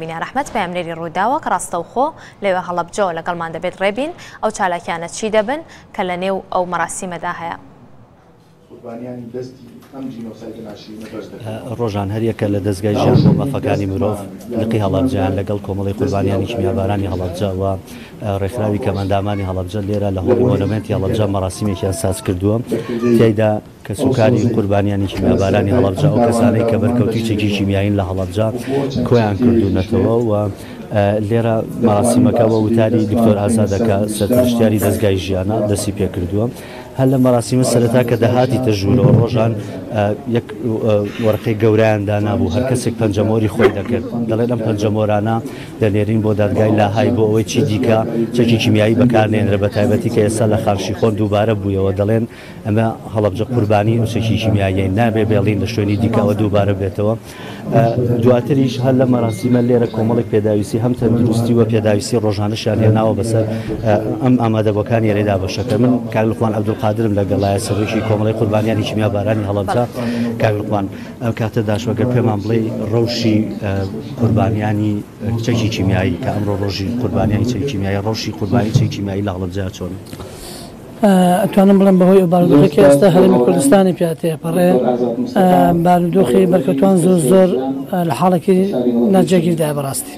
بینیا رحمت پەیامنێری ڕووداوە کە ڕاستەوخۆ لەوێ هەڵەبجەوە لەگەڵمان دەبێت ڕێبین ئەو چالاکیانە چی دەبن کە لە نێو ئەو مەراسیمەدا هەیە. ڕۆژان هەریەکە لە دەستگای ژیان بۆ مەفەکانی مرۆڤ لقی هەڵەبجەیان لەگەڵ کۆمەڵی قوربانیانی کیمیابارانی هەڵەبجەوە ڕێکخراوی کەمەندامانی هەڵەبجە لێرە لە هۆڵی مۆنومێنتی هەڵەبجە مەراسیمێکیان ساز کردووە تیایدا کە سوکاری قوربانیانی کیمیابارانی هەڵەبجە ئەو کەسانەی کە بەرکەوتی چێکی کیمیایین لە هەڵەبجە کۆیان کردوونەتەوە و لێرە مەراسیمەکەەوە وتاری دکتۆر ئازادەکە سەرپرشتیاری دەستگای ژیانە دەستی پێ کردووە. هەر لە مەراسیمە سەرەتا کە داهاتیتە ژوورەوە ڕۆژان یەک وەرقەی گەورەیان دانابوو هەر کەسێک پەنجەمۆری خۆی دەکرد دەڵێن ئەم پەنجەمۆرانە دەنێرین بۆ دادگای لاهای بۆ ئەوەی چی دیکە چەکی کیمیایی بەکارنێنرە بە تایبەتی کە ئێستا لە خارشی خۆن دووبارە بوویەوە دەڵێن ئەمە هەڵەبجە قوربانی و چەکی کیمیایی نابێ بێڵین لە شوێنی دیکەوە دووبارە بێتەوە. دواتریش هەر لە مەراسیمە لێرە کۆمەڵێک پێداویستی هەم تەندروستی و پێداویستی ڕۆژانەشیان هێناوە بەسەر ئەم ئامادەبووەکانی ڕێدا بەشەکە. من کاک لوقمان عەبدولقادرم لەگەڵایە سەرۆکی کۆمەڵی قوربانیانی کیمیابارانی هەڵەبجە. کاک لوقمان ئەم کاتە داشوەگەر پێمان بڵێ ڕەوشی قوربانیانی چەکی کیمیایی کە ئەمڕۆ ڕۆژی قوربانیانی چەکی کیمیایی ڕەوشی قوربانی چەکی کیمیایی لە هەڵەبجە چۆن؟ ئەتوانم بڵێم بەهۆی ئەو بارودۆخێکی ئێستا هەرێمی کوردستانی پێ تێپەڕێ بارودۆخی بەرکەوتوان زۆر لە حاڵێکی ناجێگیردایە بەڕاستی.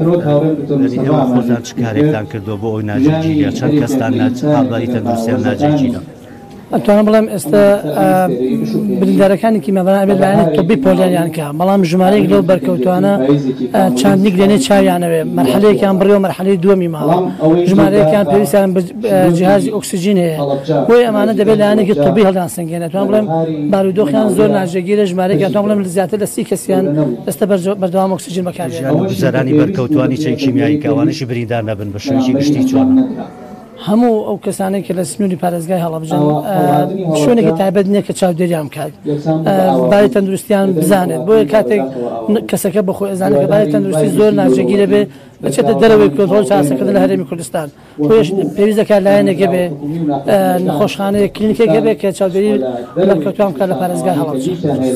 خۆتان چ کارێکتان کردووە بۆ ئەوی ناجێگیریە چەند کەستان هاڵباری تەندروستیان ناجێگیرە؟ ئەتوانم بڵێم ئێستا بریندارەکانی کیمیاباران ئەبێت لایەنی تۆبی پۆلیانیان کە بەڵام ژمارەیەک لەو بەرکەوتوانە چاندنی لێنێ چاویانەوێ مەرحەلەیەکیان بڕێەوە مەرحەلەی دووەمی ماوە ژمارەیەکیان پێویستیان جیهازی ئۆکسیجین هەیە بۆی ئەمانە دەبێت لایەنێکی تۆبی هەڵیان سنگێنێت. ئەتوانم بڵێم بارودۆخیان زۆر ناجێگیرە ژمارەیەکیان ئەتوانم بڵێم زیاتر لە 30 کەسیان ئێستا بەردەوام ئۆکسیجین بەکارهێنن. گوزەرانی بەرکەوتوانی چەکی کیمیایی کەوانەشی بریندار نەبن بە شوێنی گشتی چۆنە؟ هەموو ئەو کەسانێک کە لە سنووری پارێزگای هەڵەبجەن شوێنێکی تایبەت نییە کە چاودێریان بکات باری تەندروستیان بزانێت بۆیە کاتێک کەسەکە بەخۆی ئەزانێت کە باری تەندروستی زۆر ناجێگیرە بێ بچێتە دەرەوەی کۆنتڕۆڵ چاسەکردن لە هەرێمی کوردستان بۆیش پێویست دەکات لایەنێکە بێ نەخۆشخانەیە کلینیکێکە بێ کە چاودێری بەرکەوتوان بکات لە پارێزگای هەڵەبجە.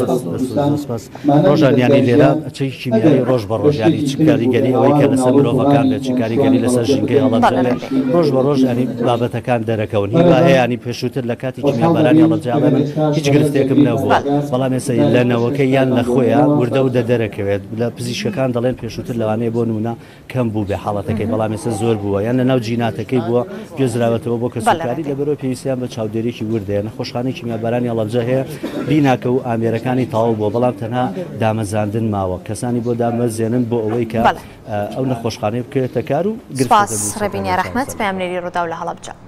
ڕۆژانیانی لێرە چەکی کیمیایی ڕۆژ بە ڕۆژ ینی چ کاریگەری ئەوەی کە لەسەر مرۆڤەکان بێت چ کاریگەری لەسەر ژینگەی هەڵەبجە ڕۆژ بە ڕۆژ ینی بابەتەکان دەرەکەون هی هەیە ینی پێشووتر لە کاتی کیمیابارانی هەڵەبجە من هیچ گرفتێکم نەبووە بەڵام ئێستا لە نەوەکەی یان لە خۆیان وردە و دەرەکەوێت لە پزیشکەکان دەڵێن پێشووتر لەوانەیە بۆ نمونە کەم بوو بێ حاڵەتەکەی بەڵام ئێستا زۆر بووە یان لە ناو جیناتەکەی بووە گوێزراوەتەوە بۆ کەسوکاری لەبەرەوە پێویستیان بە چاودێریی وردەیە نەخۆشخانەی کیمیابارانی هەڵەبجە هەیە بیناکە و ئامێرەکانی تەواو بووە بەڵام تەنها دامەزاندن ماوە کەسانی بۆ دامەزێنن بۆ ئەوەی کە ئەو نەخۆشخانەی بکرێتە کار و سپاس ڕێبینیا رەحمەت پەیامنێری ڕووداو لە هەڵەبجە.